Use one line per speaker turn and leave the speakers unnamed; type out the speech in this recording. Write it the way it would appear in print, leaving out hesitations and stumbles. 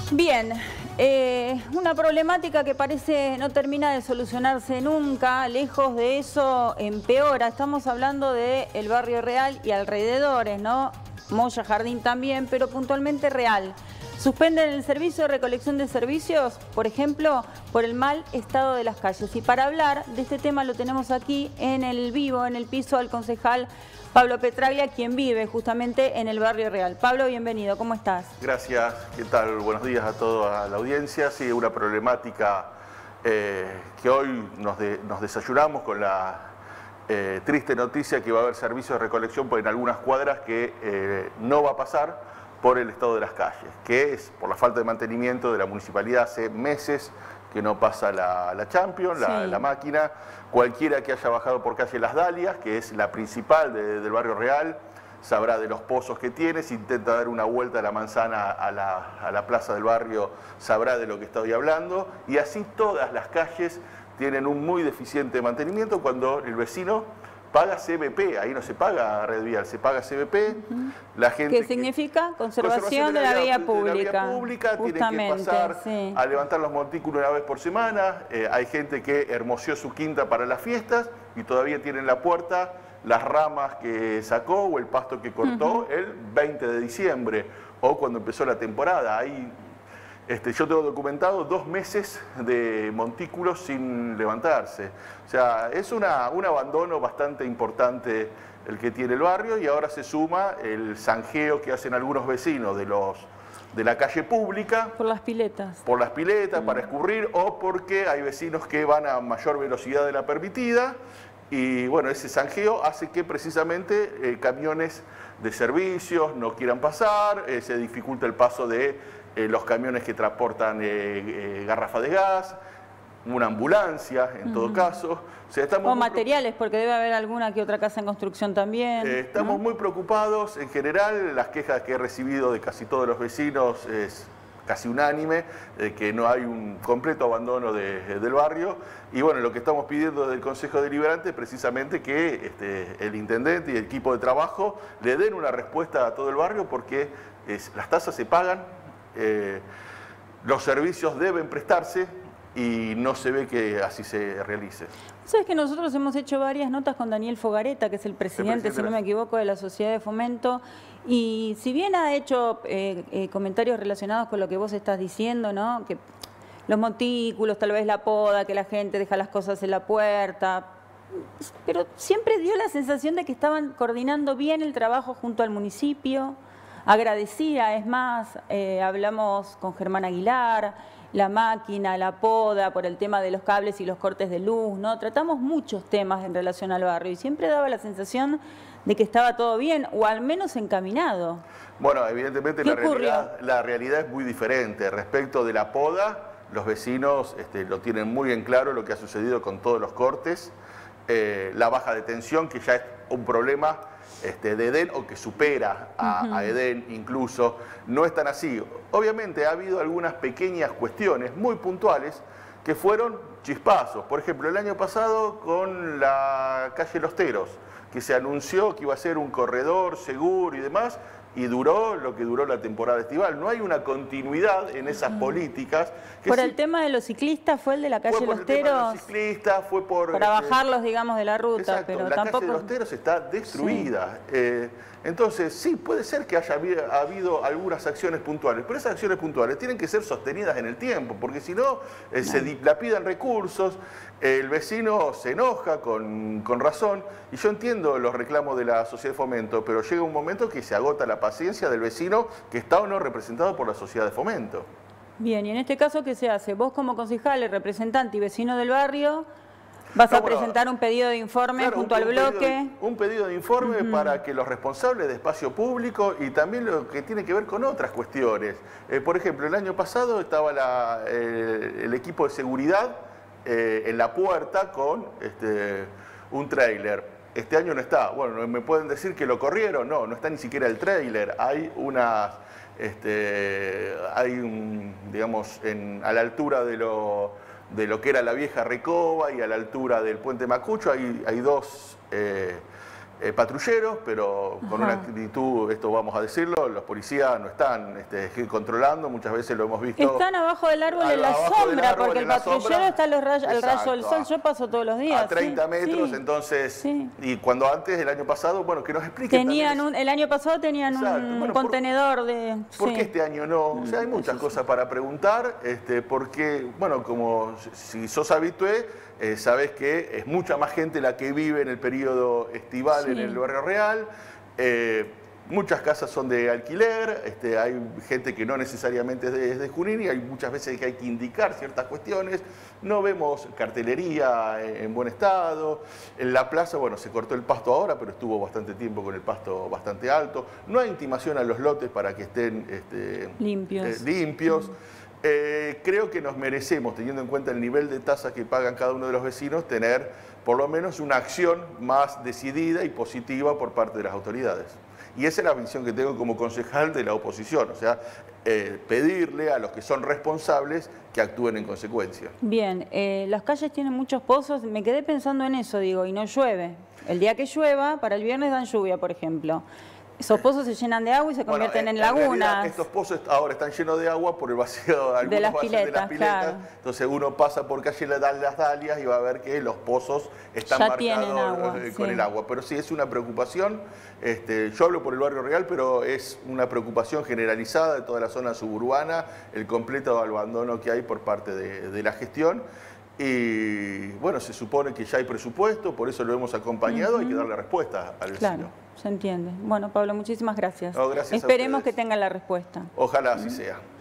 Bien, una problemática que parece no termina de solucionarse nunca, lejos de eso empeora. Estamos hablando del Barrio Real y alrededores, ¿no? Moya, Jardín también, pero puntualmente Real. Suspenden el servicio de recolección de servicios, por ejemplo, por el mal estado de las calles. Y para hablar de este tema lo tenemos aquí en el vivo, en el piso, al concejal Pablo Petraglia, quien vive justamente en el Barrio Real. Pablo, bienvenido, ¿cómo estás?
Gracias, ¿qué tal? Buenos días a toda la audiencia. Sí, una problemática que hoy nos desayunamos con la triste noticia que va a haber servicio de recolección en algunas cuadras que no va a pasar por el estado de las calles, que es por la falta de mantenimiento de la municipalidad. Hace meses que no pasa la Champions, la máquina. Cualquiera que haya bajado por calle Las Dalias, que es la principal del Barrio Real, sabrá de los pozos que tiene. Si intenta dar una vuelta a la manzana a la plaza del barrio, sabrá de lo que estoy hablando. Y así todas las calles tienen un muy deficiente mantenimiento cuando el vecino paga CBP, ahí no se paga red vial, se paga CBP. La gente
¿Qué significa? Conservación de la vía pública.
De la vía pública, tiene que pasar a levantar los montículos una vez por semana. Hay gente que hermoseó su quinta para las fiestas y todavía tiene en la puerta las ramas que sacó o el pasto que cortó el 20 de diciembre o cuando empezó la temporada. Ahí yo tengo documentado 2 meses de montículos sin levantarse. O sea, es un abandono bastante importante el que tiene el barrio, y ahora se suma el zanjeo que hacen algunos vecinos de la calle pública.
Por las piletas.
Por las piletas, para escurrir, o porque hay vecinos que van a mayor velocidad de la permitida. Y bueno, ese zanjeo hace que precisamente camiones de servicios no quieran pasar, se dificulta el paso de los camiones que transportan garrafa de gas, una ambulancia en todo caso. O sea,
o materiales, porque debe haber alguna que otra casa en construcción también.
Estamos muy preocupados. En general, las quejas que he recibido de casi todos los vecinos es casi unánime, que no hay un completo abandono del barrio. Y bueno, lo que estamos pidiendo del Consejo Deliberante es precisamente que el intendente y el equipo de trabajo le den una respuesta a todo el barrio, porque las tasas se pagan, los servicios deben prestarse y no se ve que así se realice.
Sabes que nosotros hemos hecho varias notas con Daniel Fogareta, que es el presidente, si no me equivoco, de la Sociedad de Fomento, y si bien ha hecho comentarios relacionados con lo que vos estás diciendo, ¿no? Que los montículos, tal vez la poda, que la gente deja las cosas en la puerta, pero siempre dio la sensación de que estaban coordinando bien el trabajo junto al municipio. Agradecida, es más, hablamos con Germán Aguilar, la máquina, la poda, por el tema de los cables y los cortes de luz, ¿no? Tratamos muchos temas en relación al barrio y siempre daba la sensación de que estaba todo bien, o al menos encaminado.
Bueno, evidentemente la realidad es muy diferente. Respecto de la poda, los vecinos lo tienen muy en claro lo que ha sucedido con todos los cortes. La baja de tensión, que ya es un problema de Edén, o que supera a Edén incluso, no es tan así. Obviamente ha habido algunas pequeñas cuestiones muy puntuales que fueron chispazos. Por ejemplo, el año pasado con la calle Los Teros, que se anunció que iba a ser un corredor seguro y demás, y duró lo que duró la temporada estival. No hay una continuidad en esas políticas.
Por el tema de los ciclistas, ¿fue el de la calle Los Teros?
Los ciclistas, fue por...
Para bajarlos, digamos, de la ruta.
Exacto,
pero
la
tampoco...
calle de Los Teros está destruida. Sí. Entonces, sí, puede ser que haya habido algunas acciones puntuales, pero esas acciones puntuales tienen que ser sostenidas en el tiempo, porque si no, se dilapidan recursos, el vecino se enoja con razón, y yo entiendo los reclamos de la Sociedad de Fomento, pero llega un momento que se agota la paciencia del vecino que está o no representado por la Sociedad de Fomento.
Bien, y en este caso, ¿qué se hace? Vos como concejal, representante y vecino del barrio, ¿vas a presentar un pedido de informe junto al bloque?
Un pedido de informe para que los responsables de espacio público y también lo que tiene que ver con otras cuestiones. Por ejemplo, el año pasado estaba el equipo de seguridad en la puerta con un tráiler. Este año no está. Bueno, ¿me pueden decir que lo corrieron? No, no está ni siquiera el tráiler. Hay unas... digamos, a la altura de lo que era la vieja Recoba y a la altura del puente Macucho, hay 2 patrulleros, pero con una actitud, esto vamos a decirlo, los policías no están controlando, muchas veces lo hemos visto.
Están abajo del árbol en la sombra, porque el patrullero está al rayo del sol, yo paso todos los días.
A 30 metros, entonces, y cuando antes, el año pasado, bueno, que nos expliquen.
El año pasado tenían un contenedor de...
¿Por qué este año no? O sea, hay muchas cosas para preguntar, porque, bueno, como si sos habitué, sabés que es mucha más gente la que vive en el periodo estival en el barrio Real. Muchas casas son de alquiler, hay gente que no necesariamente es de Junín y hay muchas veces que hay que indicar ciertas cuestiones. No vemos cartelería en buen estado. En la plaza, bueno, se cortó el pasto ahora, pero estuvo bastante tiempo con el pasto bastante alto. No hay intimación a los lotes para que estén limpios. Creo que nos merecemos, teniendo en cuenta el nivel de tasa que pagan cada uno de los vecinos, tener por lo menos una acción más decidida y positiva por parte de las autoridades. Y esa es la visión que tengo como concejal de la oposición, o sea, pedirle a los que son responsables que actúen en consecuencia.
Bien, las calles tienen muchos pozos, me quedé pensando en eso, digo, y no llueve. El día que llueva, para el viernes dan lluvia, por ejemplo. Esos pozos se llenan de agua y se convierten en lagunas.
Estos pozos ahora están llenos de agua por el vacío de las piletas.
Claro.
Entonces uno pasa por calle Las Dalias y va a ver que los pozos están marcados con el agua. Pero sí, es una preocupación. Yo hablo por el barrio Real, pero es una preocupación generalizada de toda la zona suburbana, el completo abandono que hay por parte de la gestión. Y bueno, se supone que ya hay presupuesto, por eso lo hemos acompañado, hay que darle respuesta al vecino.
Claro, se entiende. Bueno, Pablo, muchísimas gracias.
No, gracias.
Esperemos que tengan la respuesta.
Ojalá así sea.